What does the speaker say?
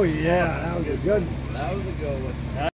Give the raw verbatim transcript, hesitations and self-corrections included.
Oh yeah, that was a good one. That was a good one.